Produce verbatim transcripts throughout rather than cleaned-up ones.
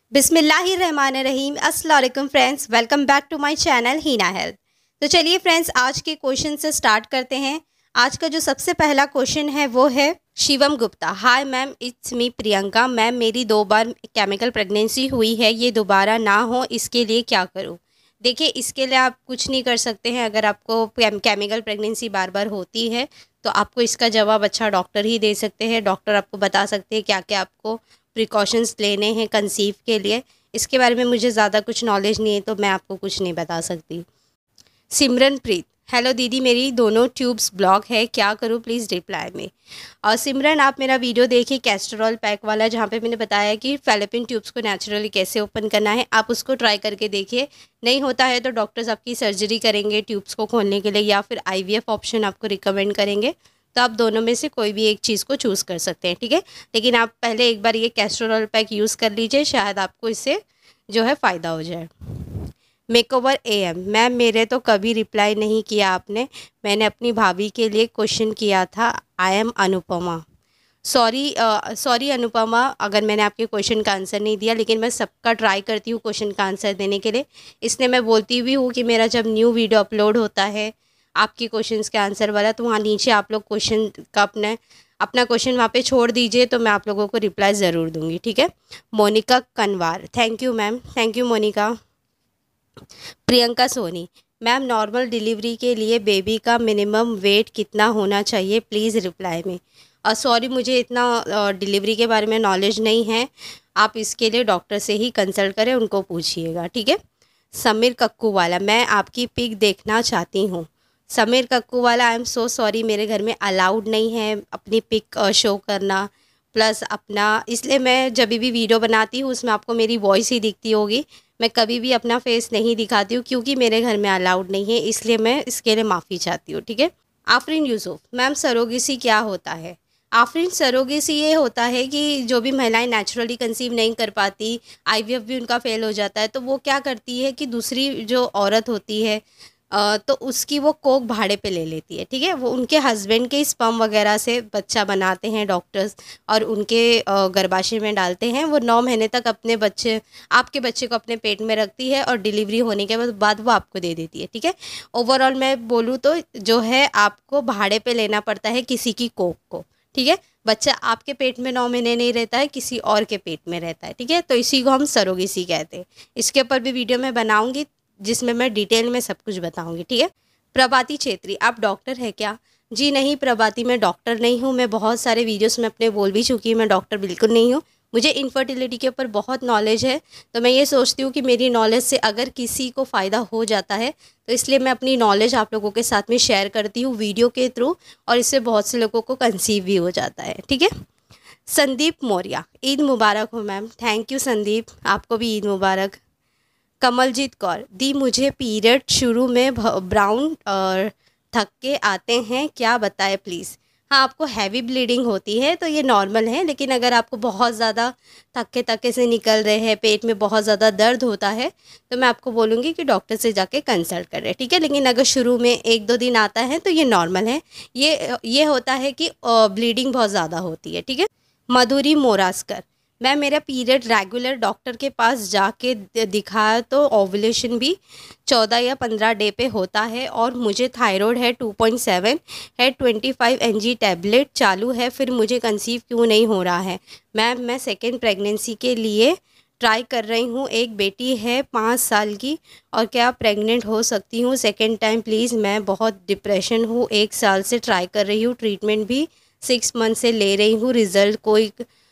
बिस्मिल्लाहिर्रहमानिर्रहीम। अस्सलाम वालेकुम friends, welcome back to my channel Heena health. तो चलिए फ्रेंड्स, आज के क्वेश्चन से स्टार्ट करते हैं। आज का जो सबसे पहला क्वेश्चन है वो है Shivam Gupta. Hi ma'am, it's me Priyanka. Ma'am, मेरी दो बार केमिकल प्रेगनेंसी हुई है, ये दोबारा ना हो इसके लिए क्या करूँ? देखिए, इसके लिए आप कुछ नहीं कर सकते हैं। अगर आपको केमिकल प्रेगनेंसी बार बार होती है तो आपको इसका जवाब अच्छा डॉक्टर ही दे सकते हैं। डॉक्टर आपको बता सकते हैं क्या क्या आपको प्रिकॉशंस लेने हैं कंसीव के लिए। इसके बारे में मुझे ज़्यादा कुछ नॉलेज नहीं है तो मैं आपको कुछ नहीं बता सकती। सिमरनप्रीत, हेलो दीदी, मेरी दोनों ट्यूब्स ब्लॉक है, क्या करूँ प्लीज़ रिप्लाई में। और सिमरन, आप मेरा वीडियो देखिए कैस्टरॉल पैक वाला, जहाँ पे मैंने बताया कि फैलोपियन ट्यूब्स को नेचुरली कैसे ओपन करना है। आप उसको ट्राई करके देखिए। नहीं होता है तो डॉक्टर्स आपकी सर्जरी करेंगे ट्यूब्स को खोलने के लिए, या फिर आईवीएफ ऑप्शन आपको रिकमेंड करेंगे। तो आप दोनों में से कोई भी एक चीज़ को चूज़ कर सकते हैं, ठीक है। लेकिन आप पहले एक बार ये कैस्टरॉल पैक यूज़ कर लीजिए, शायद आपको इससे जो है फ़ायदा हो जाए। मेकओवर ए एम, मैम मेरे तो कभी रिप्लाई नहीं किया आपने। मैंने अपनी भाभी के लिए क्वेश्चन किया था। I am Anupama. Sorry sorry Anupama, अगर मैंने आपके क्वेश्चन का आंसर नहीं दिया, लेकिन मैं सबका ट्राई करती हूँ क्वेश्चन का आंसर देने के लिए। इसलिए मैं बोलती भी हूँ कि मेरा जब न्यू वीडियो अपलोड होता है आपके क्वेश्चंस के आंसर वाला, तो वहाँ नीचे आप लोग क्वेश्चन का अपने अपना क्वेश्चन वहाँ पे छोड़ दीजिए, तो मैं आप लोगों को रिप्लाई ज़रूर दूंगी, ठीक है। Monika Kanwar, thank you ma'am, thank you Monika. Priyanka Soni, ma'am normal delivery के लिए बेबी का मिनिमम वेट कितना होना चाहिए, प्लीज़ रिप्लाई में। और सॉरी, मुझे इतना डिलीवरी के बारे में नॉलेज नहीं है। आप इसके लिए डॉक्टर से ही कंसल्ट करें, उनको पूछिएगा, ठीक है। समीर कक्कू वाला, मैं आपकी पिक देखना चाहती हूँ। समीर कक्कू वाला, आई एम सो सॉरी, मेरे घर में अलाउड नहीं है अपनी पिक शो करना, प्लस अपना, इसलिए मैं जब भी वीडियो बनाती हूँ उसमें आपको मेरी वॉइस ही दिखती होगी। मैं कभी भी अपना फेस नहीं दिखाती हूँ क्योंकि मेरे घर में अलाउड नहीं है, इसलिए मैं इसके लिए माफ़ी चाहती हूँ, ठीक है। आफरीन यूसुफ, मैम सरोगेसी क्या होता है? आफरीन, सरोगेसी ये होता है कि जो भी महिलाएं नेचुरली कंसीव नहीं कर पाती, आईवीएफ भी उनका फेल हो जाता है, तो वो क्या करती है कि दूसरी जो औरत होती है अ, तो उसकी वो कोख भाड़े पे ले लेती है, ठीक है। वो उनके हस्बैंड के स्पर्म वगैरह से बच्चा बनाते हैं डॉक्टर्स, और उनके अ, गर्भाशय में डालते हैं। वो नौ महीने तक अपने बच्चे आपके बच्चे को अपने पेट में रखती है, और डिलीवरी होने के बाद वो आपको दे देती है, ठीक है। ओवरऑल मैं बोलूँ तो जो है आपको भाड़े पे लेना पड़ता है किसी की कोख को, ठीक है। बच्चा आपके पेट में नौ महीने नहीं रहता है, किसी और के पेट में रहता है, ठीक है। तो इसी को हम सरोगेसी कहते हैं। इसके ऊपर भी वीडियो मैं बनाऊंगी जिसमें मैं डिटेल में सब कुछ बताऊंगी, ठीक है। प्रभाती छेत्री, आप डॉक्टर है क्या? जी नहीं प्रभाती, मैं डॉक्टर नहीं हूँ। मैं बहुत सारे वीडियोस में अपने बोल भी चुकी हूँ, मैं डॉक्टर बिल्कुल नहीं हूँ। मुझे इनफर्टिलिटी के ऊपर बहुत नॉलेज है, तो मैं ये सोचती हूँ कि मेरी नॉलेज से अगर किसी को फ़ायदा हो जाता है तो इसलिए मैं अपनी नॉलेज आप लोगों के साथ में शेयर करती हूँ वीडियो के थ्रू, और इससे बहुत से लोगों को कंसीव भी हो जाता है, ठीक है। संदीप मौर्य, ईद मुबारक हो मैम। थैंक यू संदीप, आपको भी ईद मुबारक। कमलजीत कौर, दी मुझे पीरियड शुरू में ब्राउन और थक्के आते हैं, क्या बताएं प्लीज़? हाँ, आपको हैवी ब्लीडिंग होती है तो ये नॉर्मल है, लेकिन अगर आपको बहुत ज़्यादा थक्के थक्के से निकल रहे हैं, पेट में बहुत ज़्यादा दर्द होता है, तो मैं आपको बोलूँगी कि डॉक्टर से जाके कंसल्ट करें, ठीक है। लेकिन अगर शुरू में एक दो दिन आता है तो ये नॉर्मल है। ये ये होता है कि ब्लीडिंग बहुत ज़्यादा होती है, ठीक है। मधुरी मोरास्कर, मैं मेरा पीरियड रेगुलर डॉक्टर के पास जाके दिखाया तो ओवुलेशन भी चौदह या पंद्रह डे पे होता है, और मुझे थायराइड है टू पॉइंट सेवन है, twenty five N G tablet चालू है, फिर मुझे कंसीव क्यों नहीं हो रहा है? मैम मैं सेकेंड प्रेगनेंसी के लिए ट्राई कर रही हूँ, एक बेटी है पाँच साल की, और क्या प्रेग्नेंट हो सकती हूँ सेकेंड टाइम प्लीज़? मैं बहुत डिप्रेशन हूँ, एक साल से ट्राई कर रही हूँ, ट्रीटमेंट भी सिक्स मंथ से ले रही हूँ, रिज़ल्ट कोई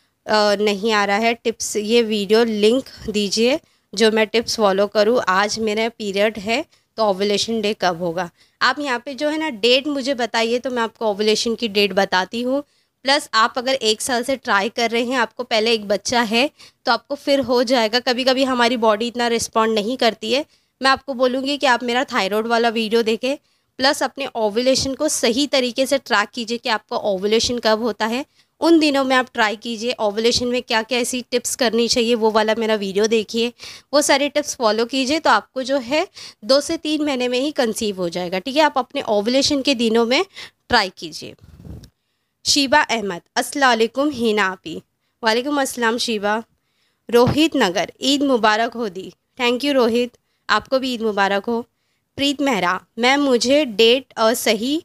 आ, नहीं आ रहा है। टिप्स, ये वीडियो लिंक दीजिए जो मैं टिप्स फॉलो करूँ। आज मेरा पीरियड है तो ओवुलेशन डे कब होगा? आप यहाँ पे जो है ना डेट मुझे बताइए, तो मैं आपको ओवुलेशन की डेट बताती हूँ। प्लस आप अगर एक साल से ट्राई कर रहे हैं, आपको पहले एक बच्चा है तो आपको फिर हो जाएगा। कभी कभी हमारी बॉडी इतना रिस्पॉन्ड नहीं करती है। मैं आपको बोलूँगी कि आप मेरा थायराइड वाला वीडियो देखें, प्लस अपने ओवुलेशन को सही तरीके से ट्रैक कीजिए कि आपका ओवुलेशन कब होता है। उन दिनों में आप ट्राई कीजिए, ओवुलेशन में क्या क्या ऐसी टिप्स करनी चाहिए वो वाला मेरा वीडियो देखिए, वो सारे टिप्स फॉलो कीजिए, तो आपको जो है दो से तीन महीने में ही कंसीव हो जाएगा, ठीक है। आप अपने ओवुलेशन के दिनों में ट्राई कीजिए। शीबा अहमद, अस्सलाम वालेकुम हीना आपी। वालेकुम अस्सलाम शीबा। रोहित नगर, ईद मुबारक हो दी। थैंक यू रोहित, आपको भी ईद मुबारक हो। प्रीत मेहरा, मैम मुझे डेट अ, सही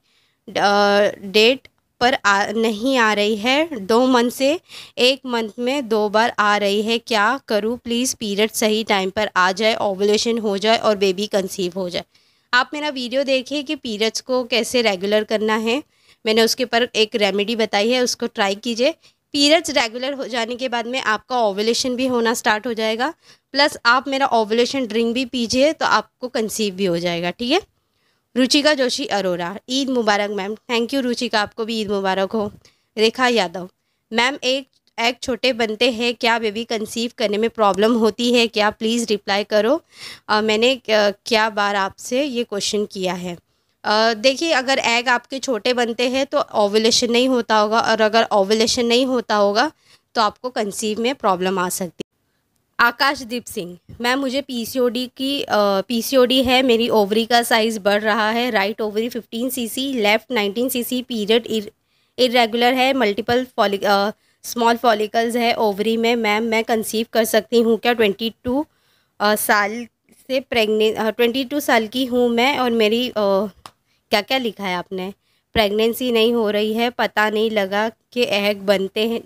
डेट पर आ, नहीं आ रही है, दो मंथ से एक मंथ में दो बार आ रही है, क्या करूँ प्लीज़? पीरियड सही टाइम पर आ जाए, ओवुलेशन हो जाए और बेबी कंसीव हो जाए। आप मेरा वीडियो देखिए कि पीरियड्स को कैसे रेगुलर करना है, मैंने उसके ऊपर एक रेमेडी बताई है, उसको ट्राई कीजिए। पीरियड्स रेगुलर हो जाने के बाद में आपका ओवुलेशन भी होना स्टार्ट हो जाएगा, प्लस आप मेरा ओवुलेशन ड्रिंक भी पीजिए तो आपको कंसीव भी हो जाएगा, ठीक है। रुचिका जोशी अरोरा, ईद मुबारक मैम। थैंक यू रुचिका, आपको भी ईद मुबारक हो। रेखा यादव, मैम एक एग छोटे बनते हैं, क्या बेबी कंसीव करने में प्रॉब्लम होती है क्या? प्लीज़ रिप्लाई करो। अ, मैंने क- क्या बार आपसे ये क्वेश्चन किया है। अ, देखिए, अगर एग आपके छोटे बनते हैं तो ओवुलेशन नहीं होता होगा, और अगर ओवुलेशन नहीं होता होगा तो आपको कंसीव में प्रॉब्लम आ सकती है। आकाशदीप सिंह, मैम मुझे पीसीओडी की पीसीओडी है, मेरी ओवरी का साइज़ बढ़ रहा है, right ovary fifteen CC, left nineteen CC, period irregular है, मल्टीपल फॉलिक स्मॉल फॉलिकल्स है ओवरी में, मैम मैं कंसीव कर सकती हूँ क्या? ट्वेंटी टू साल से प्रेगनेंट ट्वेंटी टू साल की हूँ मैं, और मेरी uh, क्या क्या लिखा है आपने? प्रेगनेंसी नहीं हो रही है, पता नहीं लगा कि एग बनते हैं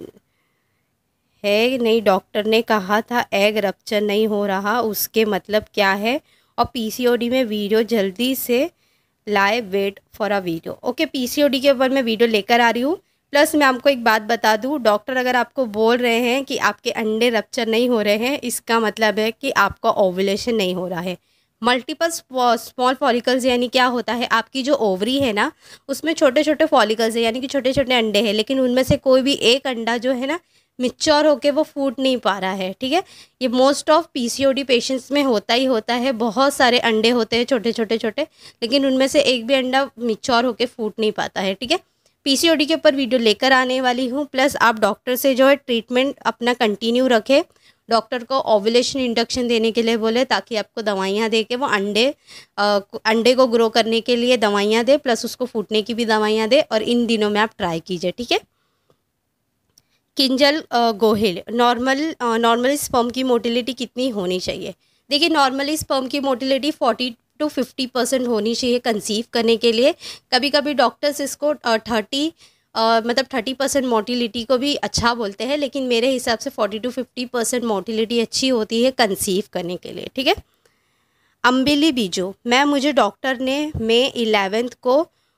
है नहीं, डॉक्टर ने कहा था एग रप्चर नहीं हो रहा, उसके मतलब क्या है? और पीसीओडी में वीडियो जल्दी से लाए, wait for a video. Okay, PCOD के ऊपर मैं वीडियो लेकर आ रही हूँ। प्लस मैं आपको एक बात बता दूँ, डॉक्टर अगर आपको बोल रहे हैं कि आपके अंडे रप्चर नहीं हो रहे हैं, इसका मतलब है कि आपका ओवुलेशन नहीं हो रहा है। मल्टीपल स्मॉल फॉलिकल्स यानी क्या होता है, आपकी जो ओवरी है ना, उसमें छोटे छोटे फॉलिकल्स है, यानी कि छोटे छोटे अंडे हैं, लेकिन उनमें से कोई भी एक अंडा जो है ना मिच्योर होके वो फूट नहीं पा रहा है, ठीक है। ये मोस्ट ऑफ पीसीओडी पेशेंट्स में होता ही होता है, बहुत सारे अंडे होते हैं छोटे छोटे छोटे, लेकिन उनमें से एक भी अंडा मिच्योर होके फूट नहीं पाता है, ठीक है। पीसीओडी के ऊपर वीडियो लेकर आने वाली हूँ, प्लस आप डॉक्टर से जो है ट्रीटमेंट अपना कंटिन्यू रखें। डॉक्टर को ओवुलेशन इंडक्शन देने के लिए बोले, ताकि आपको दवाइयाँ दे के वो अंडे अ, अंडे को ग्रो करने के लिए दवाइयाँ दे, प्लस उसको फूटने की भी दवाइयाँ दे, और इन दिनों में आप ट्राई कीजिए, ठीक है। किंजल अ, गोहिल, नॉर्मल नॉर्मल स्पर्म की मोटिलिटी कितनी होनी चाहिए? देखिए, नॉर्मली स्पर्म की motility forty two fifty percent होनी चाहिए कंसीव करने के लिए। कभी कभी डॉक्टर्स इसको थर्टी मतलब थर्टी परसेंट मोटिलिटी को भी अच्छा बोलते हैं, लेकिन मेरे हिसाब से forty two fifty percent motility अच्छी होती है कंसीव करने के लिए, ठीक है। अम्बिली बीजो, मैम मुझे डॉक्टर ने मई इलेवेंथ को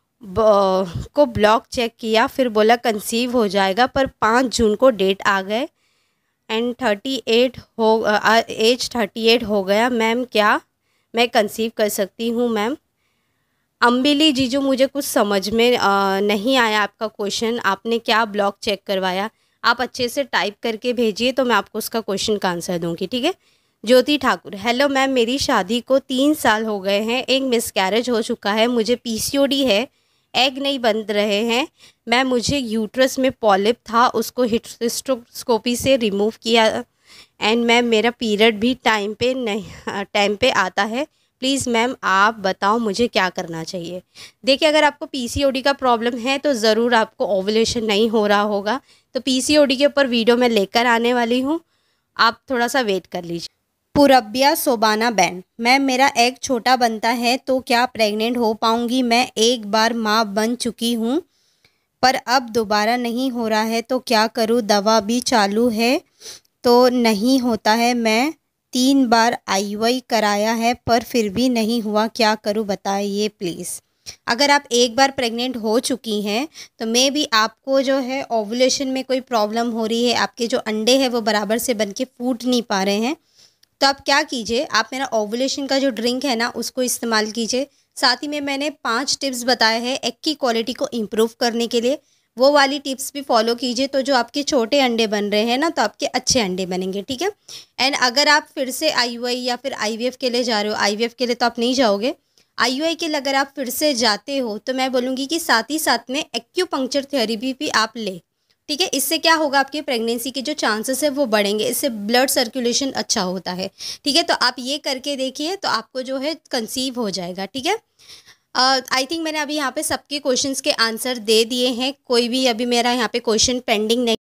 ब- को ब्लॉक चेक किया, फिर बोला कंसीव हो जाएगा, पर पाँच जून को डेट आ गए एंड थर्टी एट हो एज थर्टी एट हो गया, मैम क्या मैं कंसीव कर सकती हूँ मैम? अम्बिली जीजू, मुझे कुछ समझ में आ, नहीं आया आपका क्वेश्चन, आपने क्या ब्लॉक चेक करवाया? आप अच्छे से टाइप करके भेजिए तो मैं आपको उसका क्वेश्चन का आंसर दूंगी, ठीक है। ज्योति ठाकुर, हेलो मैम, मेरी शादी को तीन साल हो गए हैं, एक मिसकैरेज हो चुका है, मुझे पीसीओडी है, एग नहीं बन रहे हैं मैम, मुझे यूट्रस में पॉलिप था, उसको हिस्टोस्कोपी से रिमूव किया, एंड मैम मेरा पीरियड भी टाइम पे नहीं टाइम पे आता है, प्लीज़ मैम आप बताओ मुझे क्या करना चाहिए? देखिए, अगर आपको पीसीओडी का प्रॉब्लम है तो ज़रूर आपको ओवुलेशन नहीं हो रहा होगा, तो पीसीओडी के ऊपर वीडियो मैं लेकर आने वाली हूँ, आप थोड़ा सा वेट कर लीजिए। पुरबिया सोबाना बैन, मैम मेरा एग छोटा बनता है तो क्या प्रेग्नेंट हो पाऊँगी? मैं एक बार माँ बन चुकी हूँ पर अब दोबारा नहीं हो रहा है, तो क्या करूँ? दवा भी चालू है तो नहीं होता है, मैं तीन बार आईयूआई कराया है पर फिर भी नहीं हुआ, क्या करूँ बताइए प्लीज़। अगर आप एक बार प्रेग्नेंट हो चुकी हैं तो मे भी आपको जो है ओवुलेशन में कोई प्रॉब्लम हो रही है, आपके जो अंडे हैं वो बराबर से बन के फूट नहीं पा रहे हैं, तो आप क्या कीजिए, आप मेरा ओवुलेशन का जो ड्रिंक है ना उसको इस्तेमाल कीजिए। साथ ही में मैंने पांच टिप्स बताए हैं एग की क्वालिटी को इम्प्रूव करने के लिए, वो वाली टिप्स भी फॉलो कीजिए, तो जो आपके छोटे अंडे बन रहे हैं ना तो आपके अच्छे अंडे बनेंगे, ठीक है। एंड अगर आप फिर से आईयूआई या फिर आईवीएफ के लिए जा रहे हो, आईवीएफ के लिए तो आप नहीं जाओगे, आईयूआई के लिए अगर आप फिर से जाते हो तो मैं बोलूँगी कि साथ ही साथ में एक्यूपंक्चर थेरेपी भी आप ले, ठीक है। इससे क्या होगा, आपकी प्रेगनेंसी के जो चांसेस है वो बढ़ेंगे, इससे ब्लड सर्कुलेशन अच्छा होता है, ठीक है। तो आप ये करके देखिए तो आपको जो है कंसीव हो जाएगा, ठीक है। आई थिंक मैंने अभी यहाँ पे सबके क्वेश्चंस के आंसर दे दिए हैं, कोई भी अभी मेरा यहाँ पे क्वेश्चन पेंडिंग नहीं